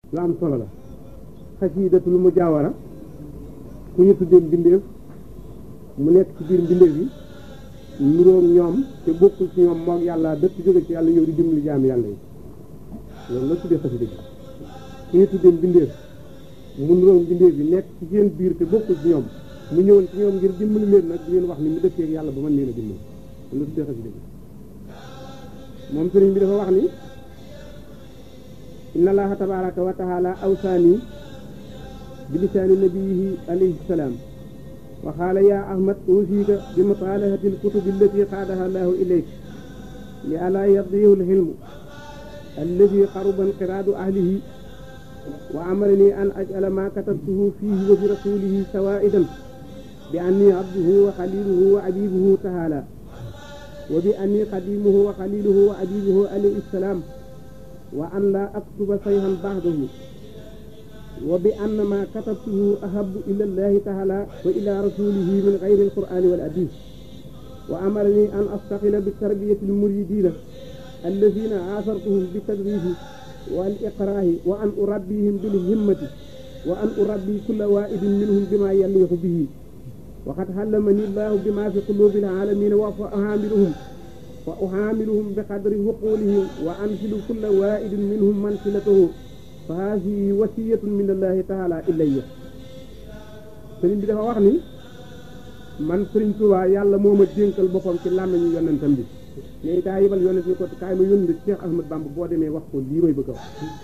lu am solo la xasiidatul mujaawara ku ñu tuddee mbindeef mu nekk ci biir mbindeef yi nuróog ñoom te bokkul ci ñoom moog yàlla dëkk jóge ci yàlla ñëw di dimbali jaam yàlla yi loolu la tuddee xasida gi ku ñu tuddee mbindeef mu nuróog mbindeef yi nekk ci seen biir te bokkul ci ñoom mu ñëwoon ci ñoom ngir dimbali leen nag di leen wax ni mu dëkkee ak yàlla ba mën leen a dimbali loolu la tuddee xasida gi moom sëriñ bi dafa wax ni inna allaha tabaraka wa taala awsaani bi lisaani nabiyihi alayhi salaam wa qaala yaa ahmad usiika bi mutaalahati alkutubi allati qaadaha allahu ilayk li alaa yadiihu alxilmu alladi qaruba inqiraadu ahlihi wa amarani an ajala ma katabtuhu fiihi wa fi rasulihi sawaa'idan bi anni abduhu wa xaliluhu wa abibuhu taala wa bi anni xadimuhu wa xaliluhu wa abibuhu alayhi salaam wa an laa aktuba sayhan ba'dahu wa bi anna ma katabtuhu ahabbu ila allahi taala wa ila rasulihi min gayri alqur'ani wal hadith wa amarani an astaxila bi tarbiyati almuridina alladina aasartuhum bi tadribi wal iqraahi wa an urabbihim bil himmati wa an urabbi kulla waa'idin minhum bima yaliqu bihi wa qad allamani allahu bima fi qulubi alalamina wa uhaamiluhum bi qadri huqulihim wa anzilu kulla waa'idin minhum mansilatahu fa haadihi wasiyatun min allahi taala ilayya. sëriñ bi dafa wax ni man sëriñ Tuubaa yàlla moo ma dénkal boppam ci làmmiñu yonentam bi ne daa yebal yonent ni ko kaay ma yónni Cheikh Ahmad Bamba boo demee wax ko lii may bëgg a wax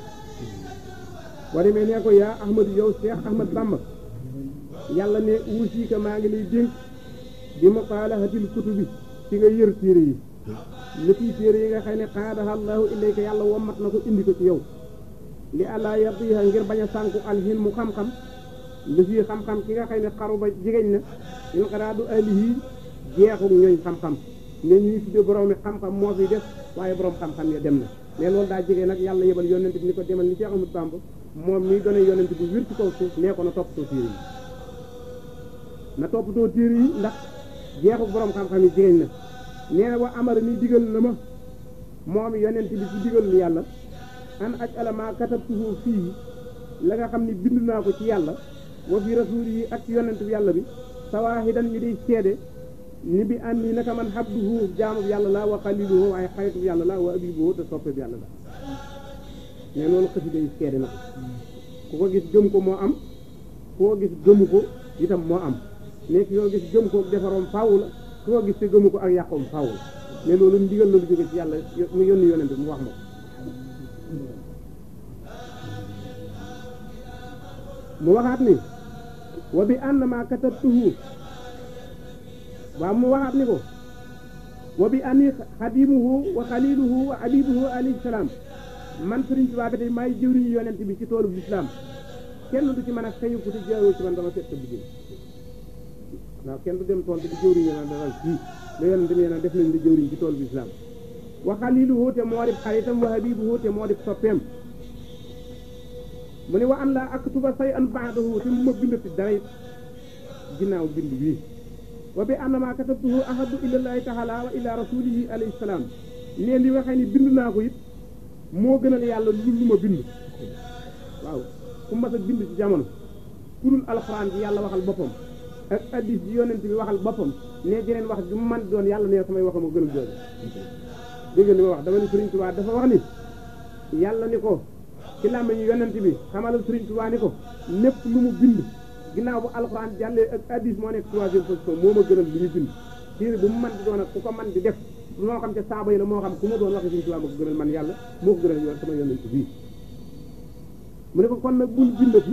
boo demee nee ko yaa Ahmadu yow Cheikh Ahmad Bamba yàlla ne uusiika maa ngi lay dénk bi muqaalahatil kutubi ci nga yër téere yi lëtii téere yi nga xëy ne qaadaha allahu ilayka yàlla wommat na ko indi ko ci yow li àllaa yardiha ngir bañ a sànku alxin mu xam-xam li fii xam-xam ki nga xëy ne xaru ba jigéen na inqiraadu alihi jeexu ñooñ xam-xam ne ñuy tudde borom mi xam-xam moo fi def waaye borom xam-xam ya dem na mais loolu daa jege nag yàlla yebal yonent bi ni ko demal ni Cheikh Ahmadou Bamba moom mi doone yonent bu wér ci kaw suuf nee ko na toppatoo téere yi na toppatoo téere yi ndax jeexu borom xam-xam yi jigéen na nee na wa amara ni digal na ma moom yonent bi ci digal lu yàlla an aj alama katabtuhu fii la nga xam ni bind naa ko ci yàlla wa fi rasuul yi ak ci yonent bi yàlla bi sawaahidan ñu di seede ni bi an ni naka man habduhu jaamu bi yàlla la wa xaliluhu waaye xaritu bi yàlla la wa abibuhu te soppe bi yàlla la mais loolu xasida yi seede na ko ku ko gis gëm ko moo am ku ko gis gëmu ko itam moo am nekk yoo gis gëm ko defaroom faaw la ku ko gis te gëmu ko ak yàqoom faaw la mais loolu ndigal la lu jóge ci yàlla mu yónni yonent bi mu wax ma ko mu waxaat ni wa bi ann ma katabtuhu waaw mu waxaat ni ko wa bi anni xadimuhu wa xaliluhu wa abibuhu alayhi salaam man Sëriñ Tuubaa ba tey maay jëwriñu yonent bi ci toolu lislaam kenn du ci mën a xëyu ku te jaaroo ci man dama seet sa liggéey waaw kenn du dem tool te di jëwriñu yonent dara fii la yonent bi yéen def nañ di jëwriñ ci toolu lislaam wa xaliluhu te moo di xaritam wa habibuhu te moo di soppeem mu ne wa an laa aktuba say an ba'dahu te mu ma bindati dara ginnaaw bind bii wa bi anna ma katabtuhu ahabbu ila llahi taala wa ila rasulihi alayhi salaam neen li waxee ni bind naa ko it moo gënal yàlla lu ma bind waaw ku mas a bind ci jamono ku dul alxuraan bi yàlla waxal boppam ak addis bi yonent bi waxal boppam ne jeneen wax ju man doon yàlla ne samay waxam a gënal jooju dégg nga li ma wax dama ne Sëriñ Tuubaa dafa wax ni yàlla ni ko ci làmmiñu yonent bi xamalal Sëriñ Tuubaa ni ko lépp lu mu bind ginnaaw bu alxuraan jàllee ak addis moo nekk troisième position moo ma gënal lu ñu bind téere bu mu man di doon ak ku ko man di def moo xam ca saaba yi la moo xam ku ma doon waxe Sëriñ Tuubaa ma ko gënal man yàlla moo ko gënal yoon sama yonent bii mu ne ko kon nag bul bindati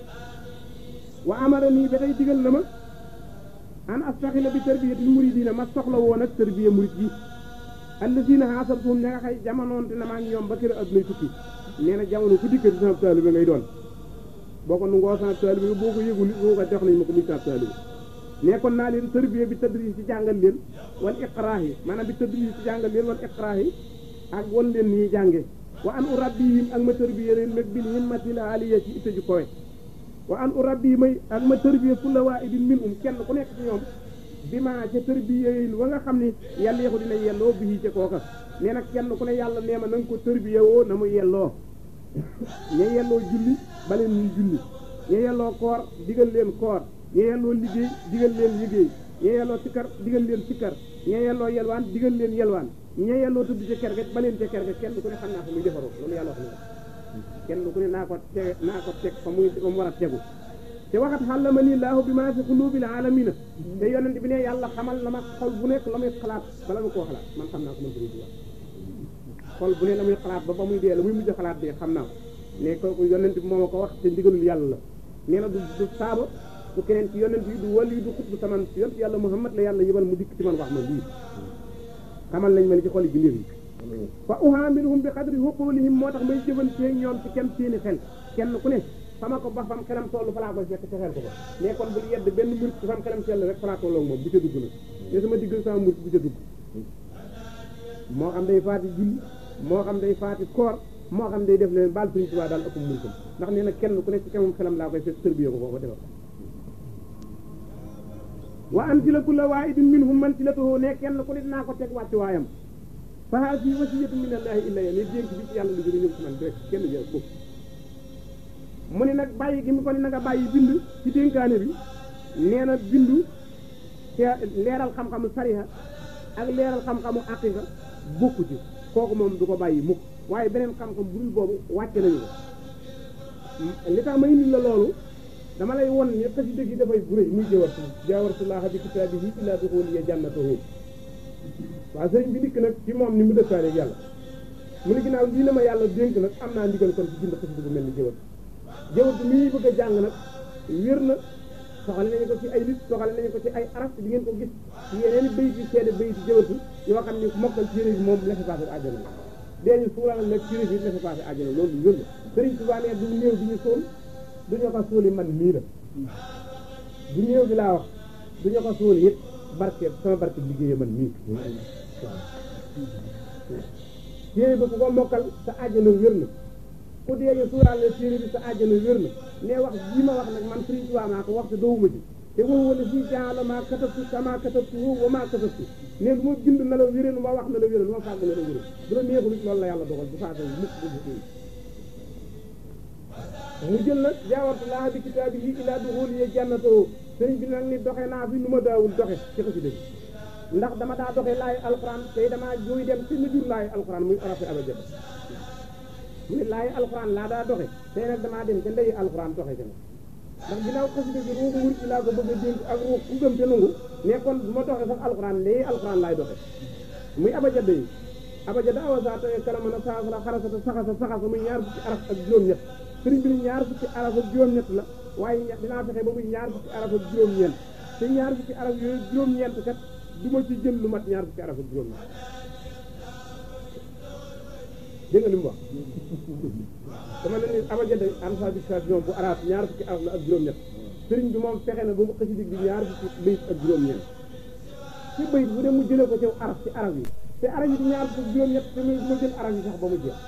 wa amara nii ba tey digal na ma an astaxila bi tarbiyatil muridina ma soxla woon ak tarbiya murid yi alladina haasartuhum ña nga xay jamonoonte na maa ngi ñoom ba kër addunay tukki nee na jamono ku dikkati sama taalibe ngay doon boo ko nungoo sama taalibe boo ko yëgul boo ko jox nañ ma ko muy sama taalibe nekkoon naa leen tarbiya bi tadris ci jàngal leen wal iqraa yi maanaam bi tadris ci jàngal leen wal iqraa yi ak won leen ni jànge wa an urabbihim ak ma tarbiya leen nag bil himmatil aliya ci itte ju kowe wa an urabbi may ak ma tarbiya kulla waahidin minhum kenn ku nekk ci ñoom bi ma ca tarbiya yi wa nga xam ne yàlla yeexu dina yelloo bii ca kooka nee nag kenn ku ne yàlla nee ma na nga ko tarbiya woo na mu yelloo ña yelloo julli ba leen ñuy julli ña yelloo koor digal leen koor ña yelloo liggéey digal leen liggéey ña yelloo sikkar digal leen sikkar ña yelloo yelwaan digal leen yelwaan ña yelloo tudd ca ker ga ba leen ca ker ga kenn ku ne xam naa fa muy defaroo loolu yàlla wax na kenn ku ne naa ko teg fa mu war a tegu te waxat xàllama ni laahu bi maa fi qulubil alamina te yonent bi ne yàlla xamal na ma xol bu nekk la muy xalaat bala mu koo xalaat man xam naa ko man sëriñ Tuubaa xol bu ne la muy xalaat ba ba muy dee la muy mujj xalaat dee xam naa ko ne kooku yonent bi moo ma ko wax te ndigalul yàlla la nee na du saaba du keneen ci yonent yi du wàll yi du xut bu taman ci yonent yàlla Muhammad la yàlla yëbal mu dikk ci man wax ma lii xamal nañ ma ni ci xol yi bi yi fa uhaamiluhum bi qadri huqulihim moo tax may jëfantee ñoom ci kenn seeni xel kenn ku ne fama ko ba fam xelam toll fa laa koy fekk te xel ko ko mais kon bul yedd benn murit ci fam xelam sell rek fa laa tolloo moom bu ca dugg nag ne sama digg sama murit bu ca dugg moo xam day faati julli moo xam day faati koor moo xam day def leen baal Sëriñ Tuubaa daal ëpp muritam ndax nee na kenn ku ne ci kanam xelam laa koy fekk tërbiye ko foofu defal wa anzila kulla waahidin minhum manzilatahu ne kenn ku ne naa ko teg wàcc waayam fa haadihi wasiyatun min allahi ilayya ne dénk bi ci yàlla lu jóge ñëw ci man rek kenn jël ko mu ne nag bàyyi gi mu ko ne na nga bàyyi bind ci dénkaane bi nee na bindu te leeral xam-xamu sariha ak leeral xam-xamu aqiqa bokku ci kooku moom du ko bàyyi mukk waaye beneen xam-xam bu dul boobu wàcce nañu ko li tax ma indi la loolu dama lay won ne xasida gi dafay bu rëy muy jaawartullaaha bi kitaabihi illaa duxuliya jannatahu waaw sëriñ bi dikk nag ci moom ni mu dëkkaale ak yàlla mu ne ginnaaw lii la ma yàlla dénk nag am naa ndigal kon ci bind xasida bu mel ni jëwat mi ñuy bëgg a jàng nag wér na soxale nañu ko ci ay nit soxale nañu ko ci ay araf di ngeen ko gis ci yeneen bayit yi seede bayit yi jëwatu yoo xam ne mokkal ci bi moom lafa passé àjjana la déeñu suural nag ci bi lafa passé àjjana loolu wér na sëriñ Tuubaa ne du néew bi ñu suul duñu ko suuli man mii la du néew bi laa wax duñu ko suuli it barke sama barke liggéey man mii téere bi ku ko mokkal sa àjjana wér na ku dee ñu suuraale téere bi sa àjjana wér na ne wax bii ma wax nag man Sëriñ Tuubaa maa ko wax te dowuma ci te wow wala fii jaala maa katabtu sama katabtu wow wa maa katabtu ne lu ma bind na la wéréen ma wax na la wéréen ma fàgg na la wéréen bu la neexul it loolu la yàlla dogal bu faata mukk mu jël nag jaawartullaaha bi kitaabihi ilaa duxuliya jannatahu sëriñ bi nag ni doxe naa fi nu ma daawul doxe ci xasida bi ndax dama daa doxe laay alxuraan tey damaa jooy dem ci na jur laay alxuraan muy arafi abajad mu ne laay alxuraan laa daa doxe tey nag damaa dem ca ndeyi alxuraan doxe ca nag ndax ginnaaw xasida bi ruuxu murit ci laa ko bëgg a dénk ak ruux ku gëm te nangu ne kon bu ma doxe sax alxuraan ndeyi alxuraan laay doxe muy abajad yi abajad awasa tey kalama na saasala xarasata saxasa muy ñaar fukki araf ak juróom-ñett sëriñ bi ni ñaar fukki araf ak juróom-ñett la waaye dinaa fexe ba muy ñaar fukki araf ak juróom-ñeent te ñaar fukki araf yooyu juróom-ñeent kat du ma ci jël lu mat ñaar fukki araf ak juróom-ñeent dégg nga li mu wax dama ne ni abajada alphabétisation bu arab ñaar fukki araf la ak juróom-ñett sëriñ bi moom fexe na ba mu xasida bi ñaar fukki bayit ak juróom-ñeent ci bayit bu dem mu jëlee ko ci araf ci araf yi te araf yi di ñaar fukki juróom-ñett te du ma jël araf yi sax ba mu jeex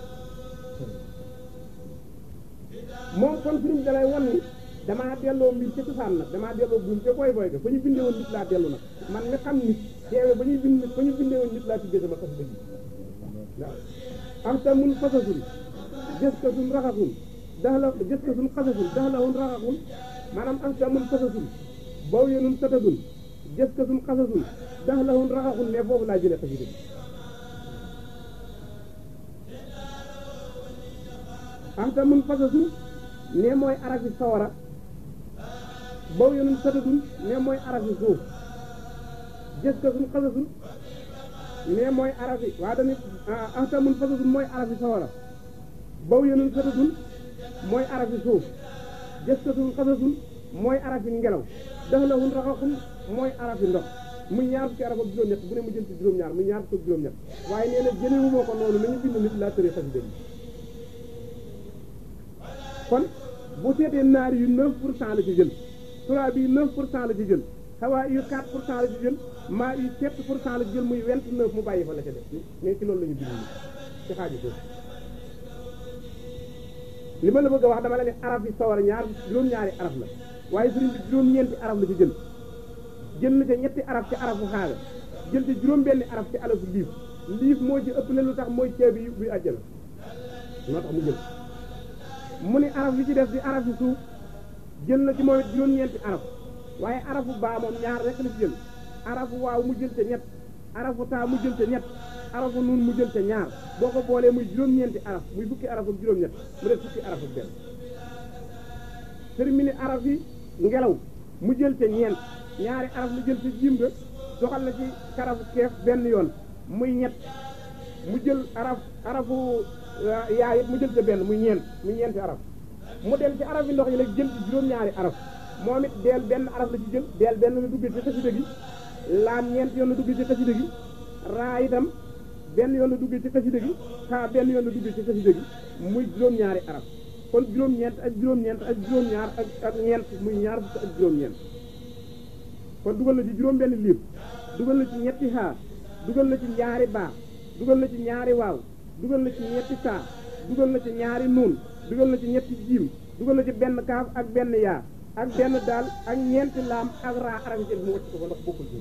moom kon sëriñ da lay wan ni damaa delloo mbir ca cosaan nag damaa delloo buum ca boy boy ga fa ñu bindee woon nit laa dellu nag man mi xam nit teewe ba ñuy bind nit fa ñu bindee woon nit laa tuddee sama xas dëgg waaw am ta mun fasasul gës ka suñ raxasul gës ka suñ xasasul daxlawun raxasul maanaam am ta mun fasasul baw yenun satasul gës ka suñ xasasul daxlawun raxasul ne foofu laa jëlee xasida am ta mun fasasul ne mooy arafi sawara baw yenun satasul ne mooy arafi suuf gës ka suñ xasasul ne mooy arafi waa tamit ahtamun fasasul mooy arafi sawara baw yenun satasul mooy arafi suuf gës ka suñ xasasul mooy arafi ngelaw daxlawun raxaxul mooy arafi ndox muy ñaar fukki araf ak juróom-ñett bu ne mu jël ci juróom-ñaar muy ñaar fukki ak juróom-ñett waaye nee na jëlewu moo ko noonu nañu bind nit laa tëri xasida bi kon bu seetee naar yu 9% la ci jël tura bi 9% la ci jël xawaa yu 4% la ci jël maa yu 7% la ci jël muy 29 mu bàyyi fa la ca def mais ci loolu la ñu bind ni ci xaaju foofu li ma la bëgg a wax dama la ne araf yi sawara ñaar juróom-ñaari araf la waaye sëriñ bi juróom-ñeenti araf la ci jël na ca ñetti araf ci arafu xaaga jël ci juróom-benni araf ci arafu liif moo ci ëpp le lu tax mooy ceebi yu buy àjjana moo tax mu jël mu ni araf yi ci def di araf yi suuf jël na ci moom it juróom-ñeenti araf waaye arafu baa moom ñaar rek la ci jël arafu waaw mu jël ca ñett arafu taa mu jël ca ñett arafu nuun mu jël ca ñaar boo ko boolee muy juróom-ñeenti araf muy fukki araf ak juróom-ñett mu def fukki araf ak benn sëriñ mi ni araf yi ngelaw mu jël ca ñeent ñaari araf mu jël ca jiim ga doxal na ci karafu keef benn yoon muy ñett mu jël arafu yaa it mu jël ca benn muy ñeenti araf mu dem ci araf yi ndox yi nag jël ci juróom-ñaari araf moom it deel benn araf la ci jël deel benn la duggee ci xasida gi laam ñeent yoon la duggee ci xasida gi raa itam benn yoon la duggee ci xasida gi xaa benn yoon la duggee ci xasida gi muy juróom-ñaari araf kon juróom-ñeent ak juróom-ñeent ak juróom-ñaar ak ñeent muy ñaar fukk ak juróom-ñeent kon dugal na ci juróom-benn liib dugal na ci ñetti xaar dugal na ci ñaari baa dugal na ci ñaari waaw dugal na ci ñetti saa dugal na ci ñaari nuun dugal na ci ñetti jiim dugal na ci benn kaaf ak benn yaa ak benn daal ak ñeenti laam ak raa araf yi mu wacc ko fa ndax bokkul ci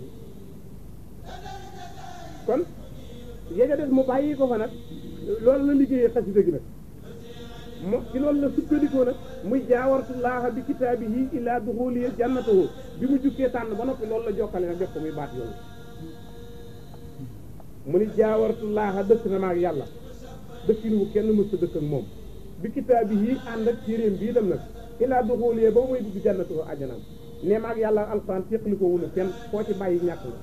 kon yéega des mu bàyyi ko fa nag loolu la liggéeyee xasida gi nag mo ci loolu la sukkandikoo nag muy jaawartullaaha bi kitaabihi ilaa duxuliya jannatahu bi mu jukkee tànn ba noppi loolu la jokkale nag def ko muy baat yooyu mu ni jaawartullaaha dëkk na maag yàlla dëkkinu bu kenn mës a dëkk ak moom bi kitaabihi ànd ak téeréem bii dem nag ilaa duxuliya ba muy dugg jannatahu ajanaam ne maag yàlla alxuraan teqali ko wunu kenn koo ci bàyyi ñàkk la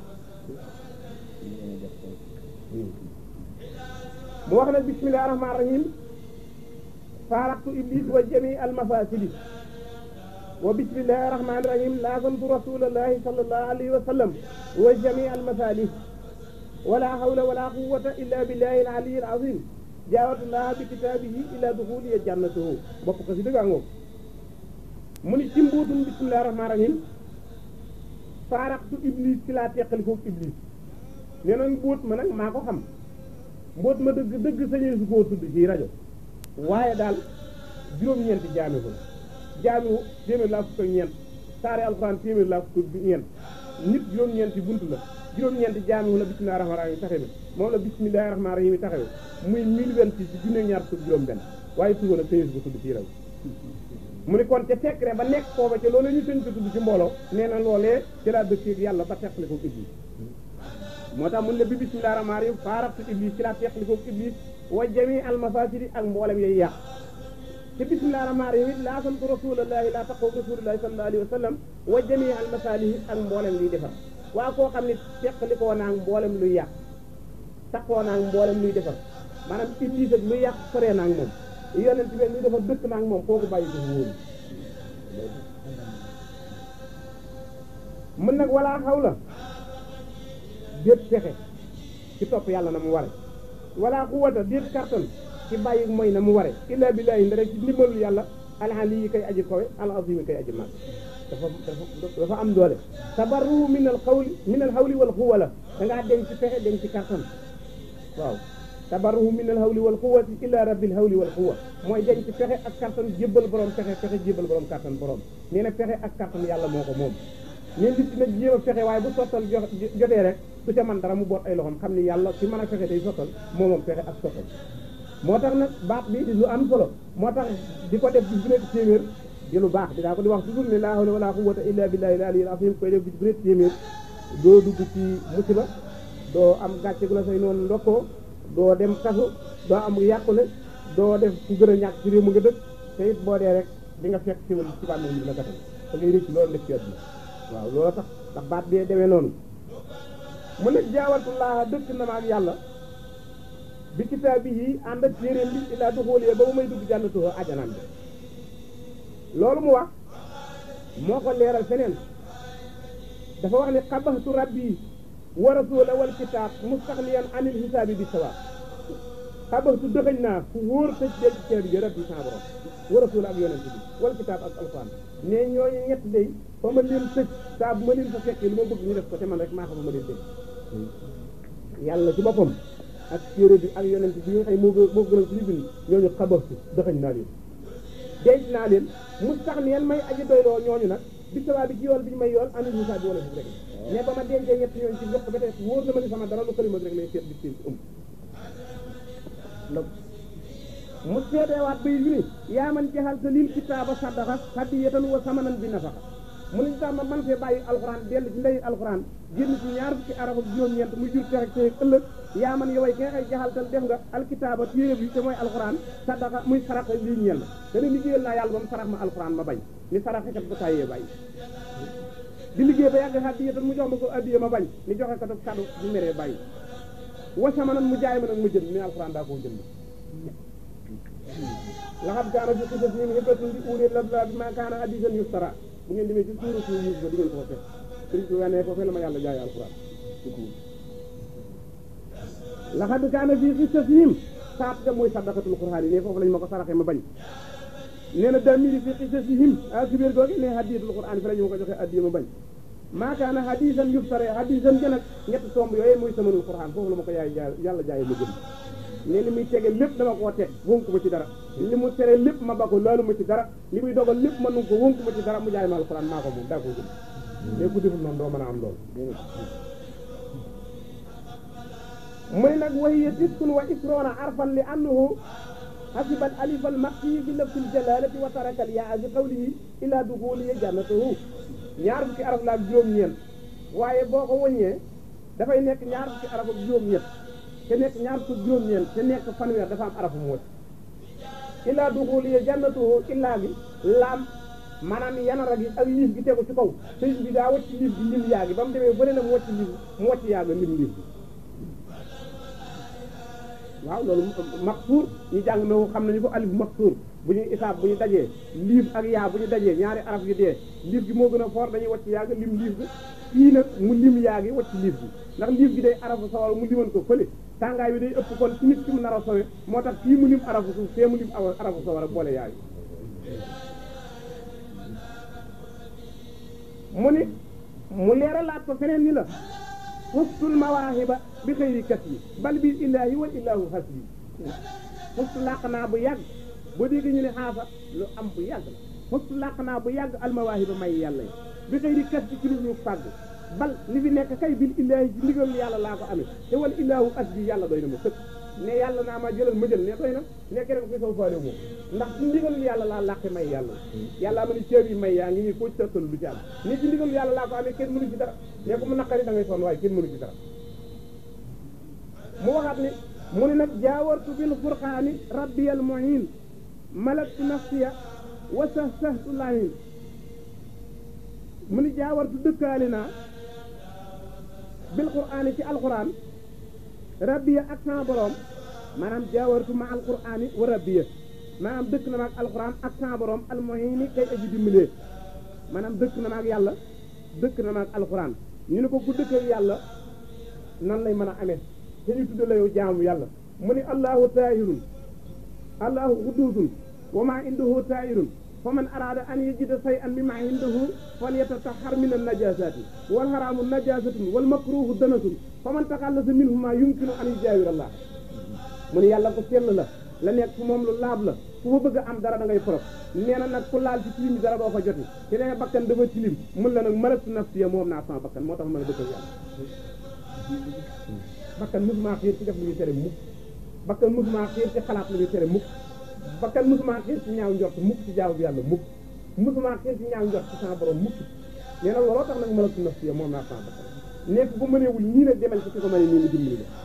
mu wax nag bismillaahi rahmaani rahiim faaraqtu iblis wa jamii almafasidi wa bismillahi rahmani rahim laazamtu rasulallahi sallallahu alayhi wa sallam wa jamii almasalih wala hawla wala quwwata illa billahi alali alazim jaawatullaha bi kitaabihi ila duxuliya jannatuhu bopp ko si dëggaa ngoom mu ni ci mbuutum bismillahi rahmani rahim faaraqtu iblis ci laa teqali foofu iblis nee na mbóot ma nag maa ko xam mbóot ma dëgg sañee su koo tudd ci rajo waaye daal juróom-ñeenti jaami ko jaamiwu téeméer laa fukk ak ñeent saare alxuraan téeméer laa fukk ak ñeent nit juróom-ñeenti buntu la juróom-ñeenti jaamiwu la bismillahi rahmaani rahiim taxawe moom la bismillahi rahmaani rahiim taxawe muy 1026 ci junne ñaar fukk juróom benn waaye tugoon a sañee su ko tudd ci rajo mu ni kon ca secret ba nekk foofa ca loolu ñu sëñ ko tudd ci mbooloo nee na loolee ci laa dëkkeeg yàlla ba teqali ko iblis moo tax mun ne bi bismillahi rahmaani rahiim faaraqtu iblis ci laa teqali ko iblis wa jami almafasidi ak mboolem yooyu yàq ci bismillahi rahmaani rahiim laasamtu rasulallahi laa taqaw rasulillahi sallallahu alayhi wa sallam wa jami almasalihi ak mboolem luy defar waa koo xam ne teqali koo naag mboolem luy yàq taqoo naag mboolem luy defar maanaam iblis ak luy yàq soree naag moom yonent bi luy defar dëkk naag moom kooku bàyyi ko wóolu mën nag walaa xaw la déet fexe ci topp yàlla na mu ware wala quwwata déet kartan ci bàyyi mooy na mu ware illa billahi nda rek ci ndimbalul yàlla alali yi kay aji kawe al azim yi kay aji mag dafa am doole tabarruhu min al hawli wal quwwa la da ngaa denc ci fexe denc ci kartan waaw tabarruhu min al hawli wal quwwati illa rabbil hawli wal quwwa mooy denc fexe ak kartan jébbal borom fexe jébbal borom kartan borom nee na fexe ak kartan yàlla moo ko moom ne nit dina jéem a fexe waaye bu sottal jotee rek du ca man dara mu boot ay loxoom xam ni yàlla ci mën a fexe day sottal moom fexe ak sottal moo tax nag baat bi di lu am solo moo tax di ko def bis bu nekk téeméer di lu baax dinaa ko di wax toujours ne laa hawla wala quwwata illa billahi al-aliyyil azim koy def bis bu nekk téeméer doo dugg ci musiba doo am gàcce gu la say noonu ndokkoo doo dem kasu doo am yàqule doo def ku gën a ñàkk ci réew mu nga dëkk te it boo dee rek di nga fekk siwal ci bàmmeel bi la gatal da ngay rëcc loolu def ci àdduna waaw loolu tax ndax baat bi demee noonu mu nekk jaawartullaaha dëkk na ma ak yàlla bi kitaabihi ànd ak téeréem bi ilaa duxuliya ba mu may dugg jannatuhu ajanaan bi loolu mu wax moo ko leeral feneen dafa wax ne xabaxtu rabbi wa rasula wal kitaab mustaxniyan anil xisaabi bi sawa xabaxtu dëxëñ naa fu wóor tëj del ci ceeb bi rabbi sa borom wa rasula ak yonent bi wal kitaab ak alquran ne ñooñu ñett day fa ma leen tëj saa bu ma leen fa fekkee lu ma bëgg ñu def ko te man rek maa xam ma leen tëj yàlla ci boppam ak téere bi ak yonent bi nga xam moo gënal ci ñu bind ñooñu xabaxtu dëxëñ naa leen denc naa leen mustaxniyan may aji doyloo ñooñu nag bi sabaa bi ci yoon bi ñu may yoon anil hisaab bi wala bi rek mais ba ma dencee ñett ñooñu ci jox ko ba tey wóor na ma ni sama dara lu xalima rek lay seet bi seen mu seedeewaat bay yu ni yaa man jaxal sa lil kitaaba saddaxa hadiyatan wa samanan bi nafaxa mu ne tax ma man fee bàyyi alxuraan dellu ci ndey alxuraan génn ci ñaar fukki araf ak juróom-ñeent mu jur tex ak ëllëg yaa man yoway ki nga xay jaxaltal def nga alkitaaba téere bi te mooy alxuraan saddaxa muy sarax lii ñeel na te ne liggéeyal naa yàlla ba mu sarax ma alxuraan ma bañ ni saraxekat ba tàyyee bàyyi di liggéey ba yàgg hadiyatan mu jox ma ko addiya ma bañ ni joxe ko kàddu bu meree bàyyi wasamanan mu jaay ma nag ma jënd ni alxuraan daa koo jënd laxad kaana fi qisasihim ibratun li ulil albab ma kaana hadiisan yuftara bu ngeen demee ci suuratu Yuusuf ba di ngeen ko fa fekk sëriñ bi wane ko fe la ma yàlla jaay alxuraan laxad kaana fi qisasihim saat ga mooy sadaqatul qur'aan yi ne foofu lañ ma ko saraxe ma bañ nee na damiri fi qisasihim a si biir googi ne hadiyatul qur'aan fi la ñu ma ko joxe addiya ma bañ maa kaana hadiisan yuftara hadiisan gën ak ñetti tomb yooyu mooy samanul qur'aan foofu la ma ko yàlla jaay ma jënd ne li muy tege lépp dama koo teg wonku ma ci dara li mu tere lépp ma ba ko laalu ma ci dara li muy dogal lépp ma nungi ko wonku ma ci dara mu jaay ma alxuraan maa ko moom daa ko jël mais ku deful noonu doo mën a am loolu muy nag wahiya tiskun wa isroona arfan li annahu hasiba al alif al maqi bi lafzi al jalalati wa taraka al yaa bi qawlihi ila duxuli jannatahu ñaar fukki araf la ak juróom-ñeent waaye boo ko wëññee dafay nekk ñaar fukki araf ak juróom-ñeent te nekk ñaar fukk juróom-ñeent te nekk fanweer dafa am arafu mu wët illaa duxuliya jannatuhu illaa gi laam maanaam yanara gi ak liif gi tegu ci kaw sëñ bi daa wacc liif gi lim yaa gi ba mu demee bëri na mu wacc liif mu wacc yaa ga lim liif gi waaw loolu maqsuur ñu jàng na xam nañu ko alif maqsuur bu ñuy isaab bu ñu dajee liif ak yaa bu ñu dajee ñaari araf yu dee liif gi moo gën a fort dañuy wacc yaa ga lim liif gi fii nag mu lim yaa gi wacc liif gi ndax liif gi day arafu sawar mu liman ko fële tàngaay bi day ëpp kon ci nit ki mu nar a sowe moo tax fii mu lim arafu suuf fee mu lim arafu sawar boole yaa gi mu ni mu leeralaat ko feneen ni la fustul mawaahiba bi xëyri kat yi bal bi illaahi wal illaahu hasbi fustu làq naa bu yàgg boo dégg ñu ne xaafa lu am bu yàgg la fustu làq naa bu yàgg almawaahiba may yàlla yi bi xëyri kat yi ci lu ñu fàgg bal li fi nekk kay bil illaahi ci ndigal yàlla laa ko amee te wal illaahu hasbi yàlla doy na ma sëkk ne yàlla naa ma jëlal ma jël ne doy na nekk rek koy saw faale moom ndax ci ndigal yàlla laa làqe may yàlla yàlla ma ni ceeb yi may yaa ngi nii foo ci tëttalu du ci am ni ci ndigal yàlla laa ko amee kenn mënu ci dara ne ko mu naqari da ngay sonn waaye kenn mënu ci dara mu waxaat ni mu ni nag jaawartu bil furqaani rabbiyal muhin malaktu nafsiya wa sahsahtu lahin mu ni jaawartu dëkkaali naa bil qur'aani ci alquran rabbiya ak sama borom maanaam jaawartu ma alqur'aani wa rabbiya maanaam dëkk na ma ak alquran ak sama borom almuhini kay aji dimbalee maanaam dëkk na ma ak yàlla dëkk na ma ak alquran ñu ne ko ku dëkk ak yàlla nan lay mën a amee te ñu tudde la yow jaamu yàlla mu ni allahu taahirun allahu quduusun wa ma indahu taahirun fa man araada an yajida shay'an mimma indahu falyatahhar min an-najasati wal haramu najasatun wal makruhu danatun fa man taxallasa minhu ma yumkinu an yujaawir Allah mu ne yàlla ko sell la nekk fu moom lu laab la fu fa bëgg a am dara da ngay forop nee na nag ku laal ci tilim bi dara doo ko joti te nee bakkan dafa tilim mun la nag malaktu nafsiya moom naa sama bakkan moo tax mën a dëkk yàlla bakkan musuma xiir ci def lu ñu tere mukk bakkan musuma xiir ci xalaat lu ñu tere mukk bakkan musuma xiir ci ñaaw njort mukk ci jaamu bi yàlla mukk musuma xiir ci ñaaw njort ci sama borom mukk nee na looloo tax nag malaktu nafsiya moom naa sama bakkan nekk bu mëneewul ñii nag demal ci ki ko mënee nii mu dimbali la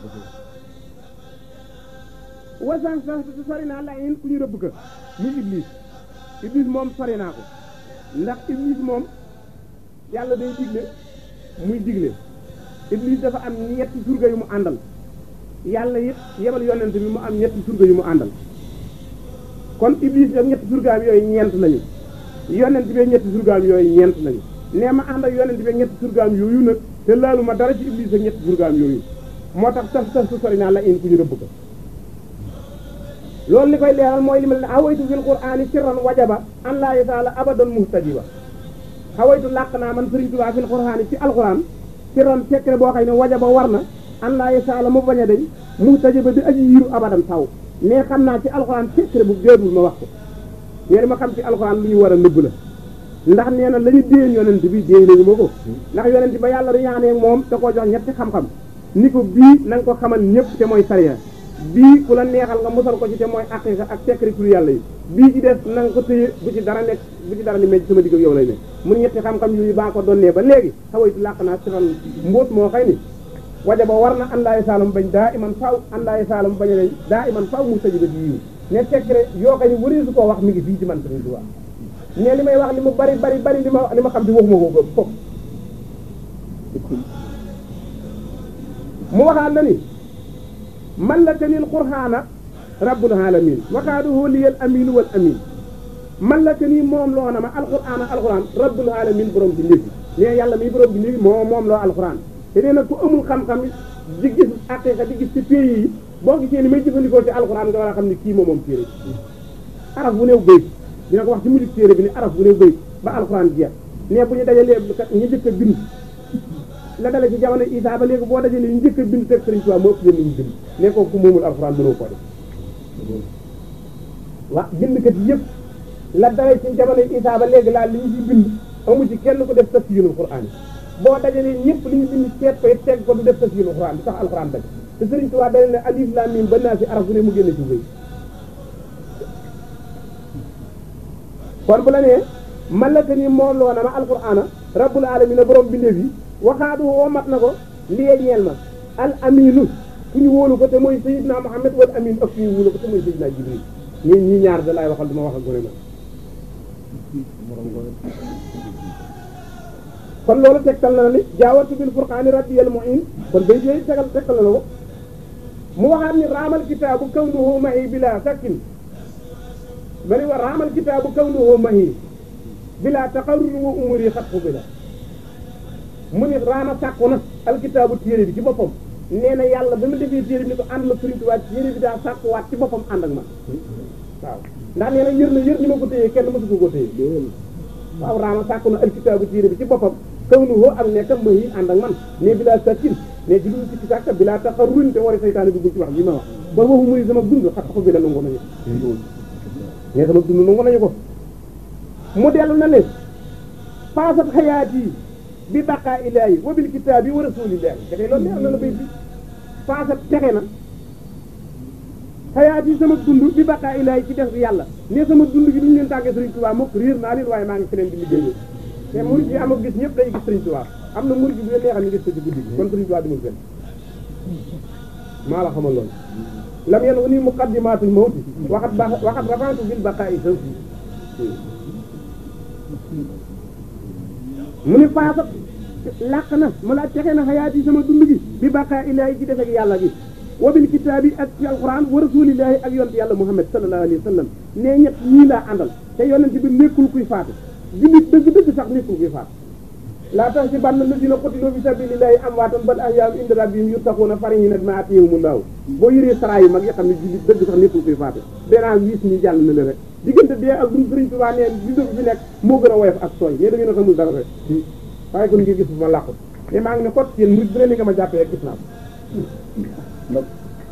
wasan sax te sori naa la in ku ñu rëbb ka muy iblis moom sori naa ko ndax iblis moom yàlla day digle muy digle iblis dafa am ñetti surga yu mu àndal yàlla it yebal yonent bi mu am ñetti surga yu mu àndal kon iblis nag ñetti surgaam yooyu ñeent lañu yonent bi ñetti surgaam yooyu ñeent lañu nee ma ànd ak yonent bi ñetti surgaam yooyu nag te laalu ma dara ci iblis ak ñetti surgaam yooyu moo tax sax su sori naa la in ku ñu rëbb ko loolu li koy leeral mooy li ma ne xawaytu fil qur'aani sirran wajaba an laa yasaala abadan muhtadiba xawaytu làq naa man Sëriñ Tuubaa fil qur'aani ci alquran sirran secret boo xëy ne wajaba war na an laa yasaala mu bañ a dañ muhtadiba di aji yiru abadan taw mais xam naa ci alquran secret bu déedul ma wax ko mais ma xam ci alquran lu ñu war a nëbb la ndax nee na la ñu déen yonent bi déey nañu ma ko ndax yonent ba yàlla riñaanee moom da koo jox ñetti xam-xam ni ko bii na nga ko xamal ñëpp te mooy sariya bii ku la neexal nga musal ko ci te mooy aqiqa ak secret tur yàlla yi bii ci des na nga ko téye bu ci dara nekk bu ci dara ni mej sama digg ak yow lay ne mun ñetti xam-xam yooyu baa ko donnee ba léegi xawaytu làq naa siran mbóot moo xëy ni waja ba war na àndaaye saalum bañ daa iman faaw àndaaye saalum bañ a lañ daa iman faaw mu sajiba di yiw ne secret yoo xam ne wari su koo wax mi ngi fii ci man Sëriñ Tuubaa ne li may wax li mu bari li ma xam ci waxuma ko foofu mu waxaat la ni man la kanil qur'aana rabbul alamin waxaaduhu liyal aminu wal amin man la kani moom loo na ma alqur'aana alqur'aan rabbul alamin borom bi néegi ne yàlla mi borom bi néegi moom loo alqur'aan te nee na ku amul xam-xam di gis aqiqa di gis ci pays yi boo gisee ni may jëfandikoo ci alqur'aan nga war a xam ni kii moom téere araf bu néew béy dina ko wax ci mujj téere bi ni araf bu néew béy ba alqur'aan jeex ne bu ñu dajalee ñu njëkk a bind la dale ci jamono Isaa ba léegi boo dajalee ñu njëkk a bind teg Sëriñ Tuubaa moo ëpp leen ñu bind ne ko ku moomul alqur'aan mënoo koo def waaw bindkat yëpp la dale ci jamono Isaa ba léegi laa li ñu ci bind amu ci kenn ko def tafsiirul qur'aan boo dajalee ñëpp li ñu bind seet koy teg ko du def tafsiirul qur'aan du tax alqur'aan daj te Sëriñ Tuubaa dale ne alif laam miim ba naa si araf bu ne mu génne ci wéy kon bu la nee malaka ni moom loo na ma alqur'aana rabbul alamin borom bindéef yi waxaadu woo mat na ko liye ñeel ma al aminu fu ñu wóolu ko te mooy sayidna Muhammad wal amin ak fu ñu wóolu ko te mooy sayidna Jibril ñi ñaar da laay waxal du ma wax ak gone ma kon loolu tegtal na ni jaawatu bil furqaani rabbiyal mu'in kon bay yooyu tegtal na ko mu waxaat ni raamal kitaabu kawnuhu mahi bila sakkin ma ni wa raamal kitaabu kawnuhu mahi bila taqarrur wa umuri xatfu bila mu ni raama sàkku na alkitaabu téere bi ci boppam nee na yàlla ba mu defee téere bi ni ko ànd la Sëriñ Tuubaa téere bi daa sàkkuwaat ci boppam ànd ak man waaw ndax nee na yër ni ma ko téye kenn mësu ko téye waaw raama sàkku na alkitaabu téere bi ci boppam kaw nu woo ak nekkam ma yi ànd ak man ne bi laa sakkin ne ci dul sikki sàkka bi laa taqarrur te war a saytaane duggul ci wax bi ma wax ba waxu muy sama dund xatfu bi la nangu nañu ne sama dund nangu nañu ko mu dellu na ne paasat xayaat yi bi baqaa ilaahi wa bil kitaabi wa rasuulillaahi dafay loolu leer na la bay bi paasat texe na xayaat yi sama dund bi baqaa ilaahi ci def bi yàlla ne sama dund gi duñu leen tàggee Sëriñ Tuubaa mokk réer naa leen waaye maa ngi feneen di liggéey te murid yi am ak gis ñëpp day gis Sëriñ Tuubaa am na murid yi bu leen neexal ñu gis ko ci guddi gi kon Sëriñ Tuubaa dimul fenn maa la xamal loolu lam yen ni muqaddimatul mawti waxat rafantu bil baqaa i sawti mu ni paasat làq na mu la texe na xayaat yi sama dund gi bi baqaa ilaahi ci defek yàlla gi wa bil kitaabi ak ci alquran wa rasulillahi ak yonent yàlla Muhammad sallallahu alayhi wa sallam ne ñett ñii laa àndal te yonent bi nekkul kuy faatu jullit dëgg sax nekkul kuy faatu laa tax ci bann lazina qutiluu fi sabilillahi amwaatan bal ahyaa'un inda rabbihim yurzaquuna farihiina bimaa aataahumullaahu boo yëree saraa yi mag yi xam ne jullit dëgg sax nekkul kuy faatu beneen wiis ñi jàll na la rek diggante dee ak dund Sëriñ Tuubaa neen di dëgg fi nekk moo gën a woyof ak sooy mais da ngeen a xamul dara rek waaye kon ngir gis bu ma làqu te maa ngi ne kot yéen murid bu ne ni nga ma jàppee gis naa ko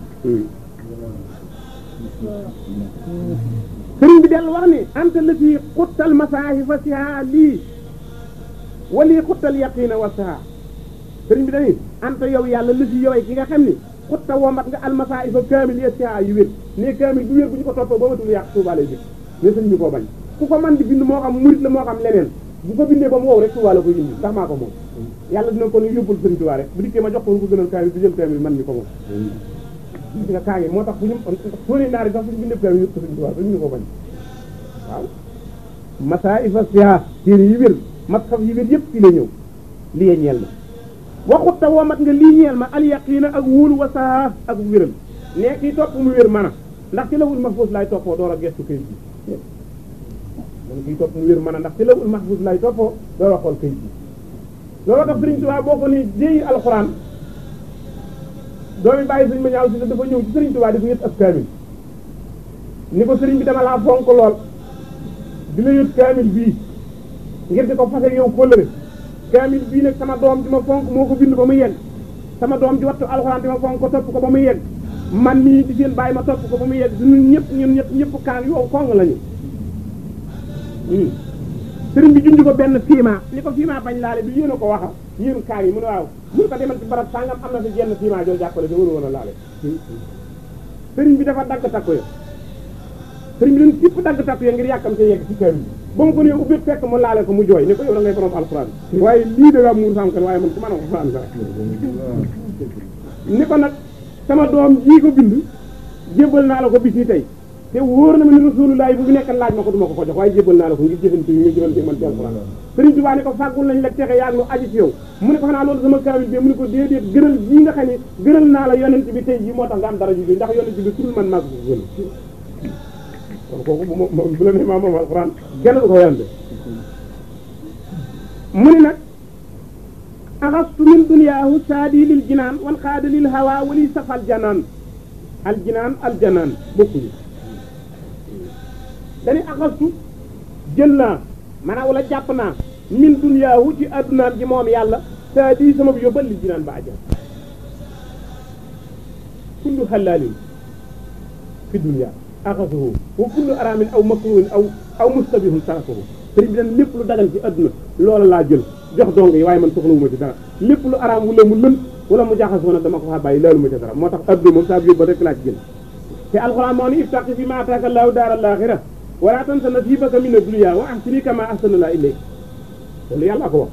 sëriñ bi dellu wax ni anta la fi xuttal masaahifa siha lii walii xuttal yaqiina wa siha sëriñ bi dañuy anta yow yàlla la fi yowee ki nga xam ni xutta womat nga almasaahifa kaamil ya siha yu wér ne kaamil bu wér bu ñu ko toppoo ba matul yàq Tuubaa lay jëf ne sëriñ bi koo bañ ku ko man di bind moo xam murid la moo xam leneen bu ko bindee ba mu wow rek Tuubaa la koy indi ndax maa ko moom yàlla dina ko ni yóbbul Sëriñ Tuubaa rek bu dikkee ma jox ko lu ko gënal kaamil du jël kaamil man mi ko moom gis nga kaa ngi moo tax bu ñu sóoni naari sax suñu bindee kaamil yëpp ko Sëriñ Tuubaa dañu ñu ko bañ waaw masaahifa siha téere yi wér masxaf yi wér yëpp fii la ñëw lii ñeel ma waxutta woo mat nga lii ñeel ma al yaqiina ak wóolu wa saha ak wéral ne kii topp mu wér mën a ndax ci lawul mahfuus laay toppoo door a gestu kayit bi man kii topp mu wér mën a ndax ci lawul mahfuus laay toppoo door a xool kayit bi looloo tax Sëriñ Tuubaa boo ko ni jéeyi alxuraan doomi bàyyi sëñ ma ñaaw si dafa ñëw ci Sëriñ Tuubaa di ko yët ab kaamil ni ko sëriñ bi dama laa fonk lool di la yët kaamil bii ngir di ko fase yow kóllëre kaamil bii nag sama doom di ma fonk moo ko bind ba mu yegg sama doom di wattu alxuraan di ma fonk ko topp ko ba mu yegg man mii di seen bàyyi ma topp ko ba mu yegg ñun ñëpp kaan yow kong lañu sëriñ bi junj ko benn fiima ni ko fiima bañ laale du yéen a ko waxa yéen kaan yi mu ne waaw mun ko demal ci barab sàngam am na fi jenn fiima joo jàppale da waru woon a laale sëriñ bi dafa dagg takku ya sëriñ bi leen képp dagg takku ya ngir yàkkam te yegg ci kër bi ba mu ko nee ubbi fekk mu laale ko mu jooy ne ko yow da ngay borom alxuraan waaye lii da ngaa muur sam kan waaye man ku mën a alxuraan sax ni ko nag sama doom jii ko bind jébbal naa la ko bis ni tey te wóor na ma ni rasulullah bu fi nekk laaj ma ko duma ko jox waaye jébbal naa la ko ngir jëfante yi nga jëfante man ci alxuraan sëriñ Tuubaa ne ko fàggul nañ la texe yaag lu aji ci yow mu ne ko xanaa loolu sama kaamil bi mu ne ko déedéet gënal jii nga xam ne gënal naa la yonent bi tey jii moo tax nga am dara ji bi ndax yonent bi turul man maa ko gën kon kooku moom bu la ne maa moom alxuraan kenn du ko werante mu ne nag axastu min duniyaahu saadi lil jinaan wan xaada lil hawa wali safal janaan al jinaan al janaan bokkuñu dañuy axastu jël naa maanaam wala jàpp naa min duniyaahu ci addunaam ji moom yàlla saadi sama bi yóbbal lil jinaan ba àjjana kullu halaalin fi dunya axasuhu wa kullu araamin aw makruhin aw mustabihun tarakahu sëriñ bi dañ lépp lu dagan ci adduna loola laa jël jox dong yi waaye man soxlawuma ci dara lépp lu araam wala mu lënt wala mu jaxasoo nag dama ko fa bàyyi laaluma ci dara moo tax adduna moom saa bi yóbbal rek laa ci jël te alxuraan moo ni ittaqi fi ma ataaka llaahu daara al-aaxira wala tansa nasiibaka mina dunya wa ahsin kamaa ahsana llaahu ilayk loolu yàlla ko wax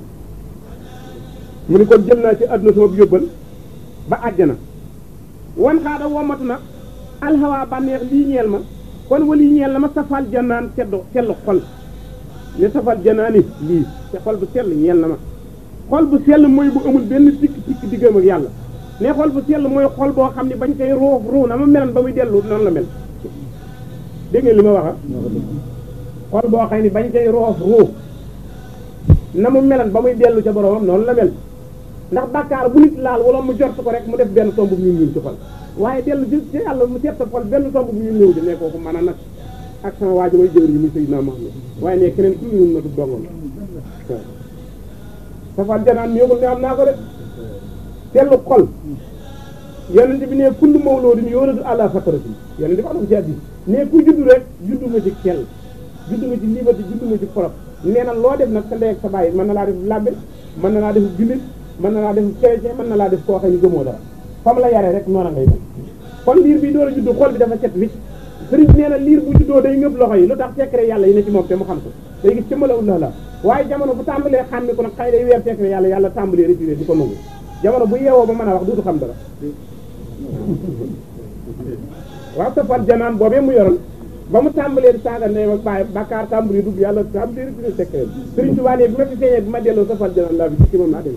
mu ni kon jël naa ci adduna sama bi yóbbal ba àjjana wan xaada womatu nag alxawaa bànneex lii ñeel ma kon wali ñeel na ma safal janaan sell xol ne safal janaani lii te xol bu sell ñeel na ma xol bu sell mooy bu amul benn tikk diggam ak yàlla ne xol bu sell mooy xol boo xam ne bañ koy roof ruu na ma melan ba muy dellu noonu la mel dégg ngeen li ma waxa xol boo xam ne bañ koy roof ruu na mu melan ba muy dellu ca boromam noonu la mel ndax bàkkaar bu nit laal wala mu jort ko rek mu def benn tomb bu ñuul ci xol waaye dellu ci yàlla mu seet sa xol benn tomb bu ñuul ñëw di ne kooku mën a nag ak sama waa ji may jëwër yi muy Seydina Muhammad waaye ne keneen ku ñuul na du dongam safal janaan ñëwul ne am naa ko de tellu xol yonent bi ne kullu mawludin yuladu ala fatrati yonent bi wax na ko ci hadiis ne ku juddu rek juddu nga ci kell juddu nga ci liberté juddu nga ci forop nee na loo def nag sa ndey ak sa bàyyi mën na laa def labbe mën na laa def jullit mën na laa def chrétien mën na laa def koo xam ne gëmoo dara fam la yaree rek noona ngay mel kon liir bi door a juddu xol bi dafa set wicc sëriñ bi nee na liir bu juddoo day ngëb loxo yi lu tax secret yàlla yi ne ci moom te mu xam ko day gis cëmmalawul la waaye jamono bu tàmbalee xam ni ko nag xëy day weer secret yàlla tàmbalee retiré di ko nangu jamono bu yeewoo ba mën a wax duutu xam dara waaw safal janaan boobee mu yoroon ba mu tàmbalee di saaga ndey ak baay bàkkaar tàmbali dugg yàlla tàmbalee retiré secret sëriñ Tuubaa ne bi ma fi feeñee bi ma delloo safal janaan laa bi ci moom naa dem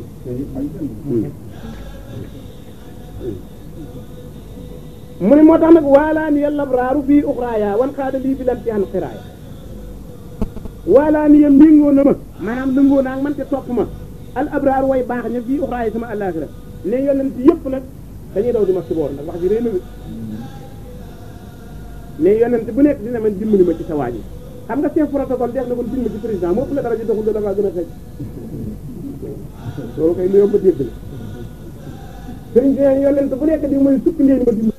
mu ne moo tax nag waalaa ni yàlla braaru fii uxraaya wan xaada lii bi lan ci an xiraaya waalaa ni ya mbéngoo na ma maanaam lëngoo naa man te topp ma al abraar way baax ña fii uxraaya sama àllaaxira ne yonent yëpp nag dañuy daw di ma suboor nag wax ji réy na ne yonent bu nekk dina man dimbali ma ci sa waaj yi xam nga chef protocole def na kon dimbali ci président moo ëpp la dara ji doxul dafa gën a fekk loolu kay lu yomb a dégg la sëriñ bi yonent bu nekk di mooy sukk ndéeñ ma dimbali